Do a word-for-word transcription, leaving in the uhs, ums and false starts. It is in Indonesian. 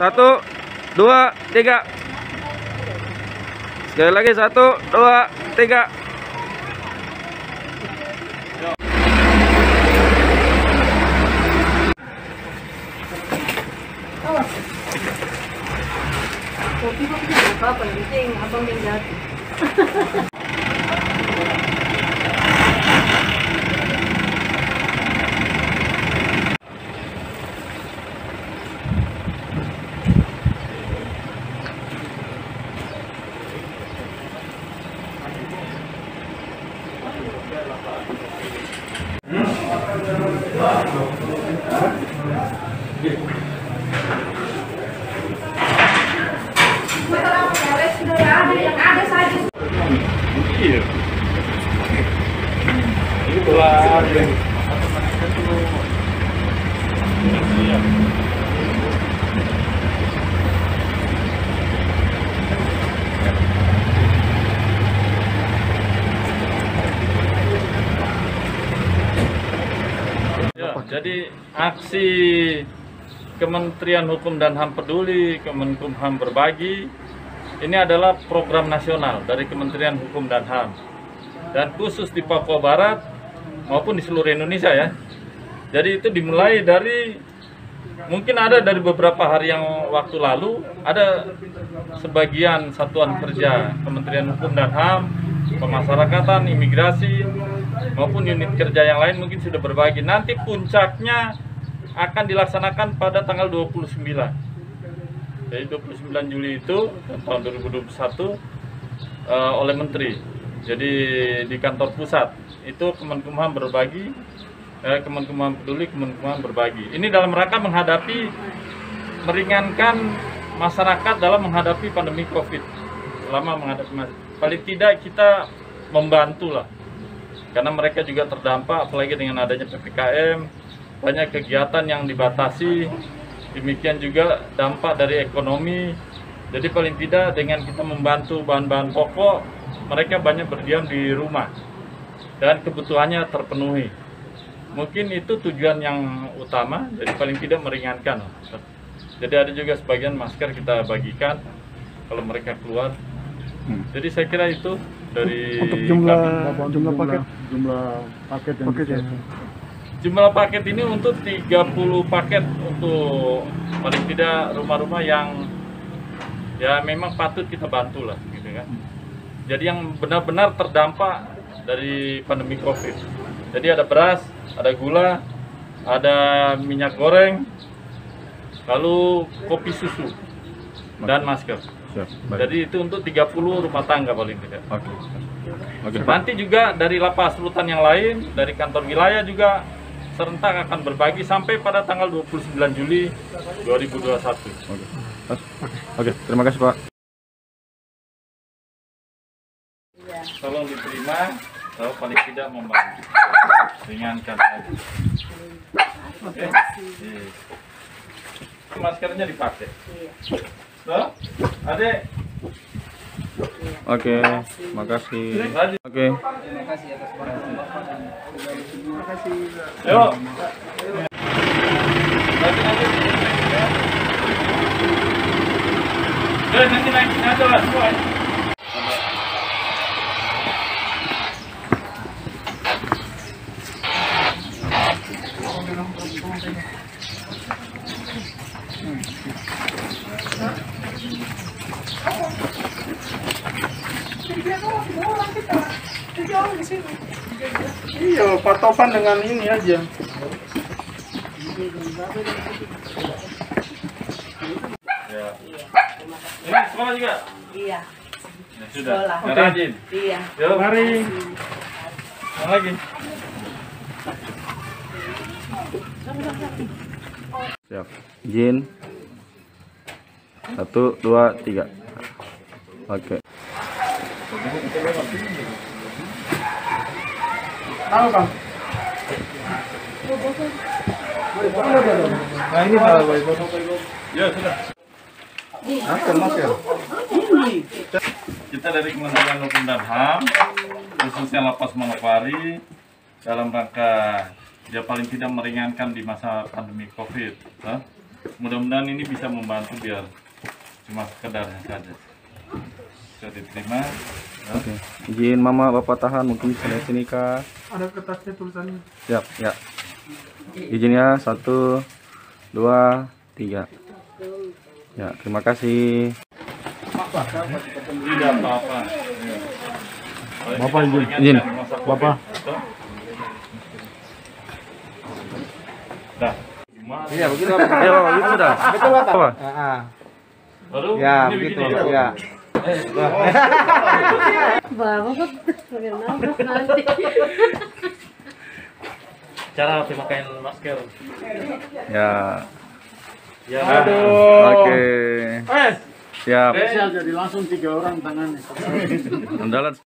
Satu, dua, tiga. Sekali lagi, satu, dua, tiga. Kopi kok tidak apa-apa, yang penting abang yang jatuh. Ya, jadi aksi Kementerian Hukum dan H A M Peduli, Kemenkumham Berbagi, ini adalah program nasional dari Kementerian Hukum dan H A M. Dan khusus di Papua Barat maupun di seluruh Indonesia ya. Jadi itu dimulai dari, mungkin ada dari beberapa hari yang waktu lalu, ada sebagian satuan kerja Kementerian Hukum dan H A M, pemasyarakatan, imigrasi, maupun unit kerja yang lain mungkin sudah berbagi. Nanti puncaknya akan dilaksanakan pada tanggal dua puluh sembilan. Jadi dua puluh sembilan Juli itu tahun dua ribu dua puluh satu uh, oleh Menteri. Jadi di kantor pusat itu Kemenkumham berbagi, eh, Kemenkumham Peduli, Kemenkumham Berbagi. Ini dalam rangka menghadapi, meringankan masyarakat dalam menghadapi pandemi COVID. Selama menghadapi, paling tidak kita membantu lah. Karena mereka juga terdampak, apalagi dengan adanya P P K M, banyak kegiatan yang dibatasi, demikian juga dampak dari ekonomi. Jadi paling tidak dengan kita membantu bahan-bahan pokok, mereka banyak berdiam di rumah dan kebutuhannya terpenuhi. Mungkin itu tujuan yang utama, jadi paling tidak meringankan. Jadi ada juga sebagian masker kita bagikan kalau mereka keluar. Jadi saya kira itu dari untuk jumlah kami. jumlah paket jumlah paket yang paket ya. Jumlah paket ini untuk tiga puluh paket untuk paling tidak rumah-rumah yang ya memang patut kita bantu lah gitu kan. Jadi yang benar-benar terdampak dari pandemi COVID. Jadi ada beras, ada gula, ada minyak goreng, lalu kopi susu dan masker. Siap, jadi itu untuk tiga puluh rumah tangga paling tidak. Oke. Oke. Nanti juga dari lapas rutan yang lain, dari kantor wilayah juga serentak akan berbagi sampai pada tanggal dua puluh sembilan Juli dua ribu dua puluh satu. Oke. Oke, terima kasih Pak. Tolong diterima, kalau paling tidak membantu, ringankan saja. Oke. Maskernya dipakai. So, adek. Oke, makasih. Oke. Terima kasih atas perhatian. Terima kasih. Yuk. Nanti nanti. Ya, nanti naik aja lah semua. Iya, patokan dengan ini aja. Ya. Ini sekolah juga? Iya. Ya, sudah. Sekolah. Yang rajin. Iya. Yuk, Mari. yang lagi. Siap. Izin. Satu, dua, tiga. Oke. Tahu Bang? Nah ini hal baik. Ya, sudah. Masker, masker. Kita dari Kementerian Hukum dan H A M, khususnya Lapas Manokwari, dalam rangka ya paling tidak meringankan di masa pandemi COVID. Huh? Mudah-mudahan ini bisa membantu biar cuma sekedarnya saja. Bisa diterima. Ya. Oke. Izin Mama Bapak tahan mungkin sana sini Kak. Ada kertasnya tulisannya. Siap, ya. Izinnya satu, dua, tiga. Ya, terima kasih. Tidak apa-apa. Ya. Bapak izin. Izin. Bapak. Dah. Iya begitu. Ya, Bapak, gitu sudah. Betul Bapak. Apa? Ah, Baru ya ini begitu. begini Ya. Bapak pakai nafas nanti. Cara pemakaian masker. Ya. Ya. Oke. Siap. Spesial jadi langsung tiga orang tangannya. Andalan